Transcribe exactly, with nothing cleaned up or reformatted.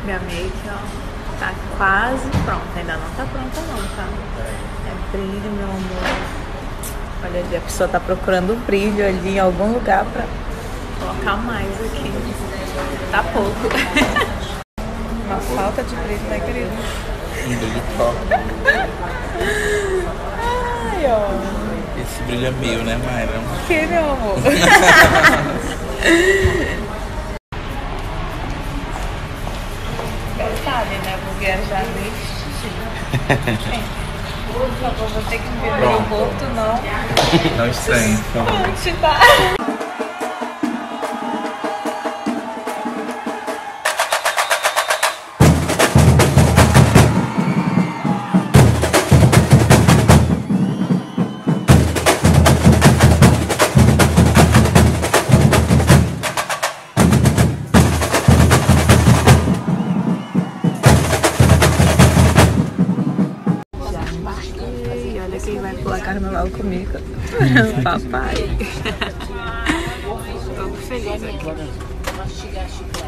minha make, ó, tá quase pronta. Ainda não tá pronta não, tá? É brilho, meu amor. Olha ali, a pessoa tá procurando brilho ali em algum lugar pra colocar mais aqui. Tá pouco. Uma falta de brilho, né, querido? Um brilho top. Ai, ó. Esse brilho é meu, né, Mayra? Que, meu amor? Sabe, né? Vou viajar neste. Por favor, vou ter que me ver no aeroporto, não. Não estranho, por favor. Onde tá? E olha quem vai pular carnaval comigo. Papai. Tô feliz aqui.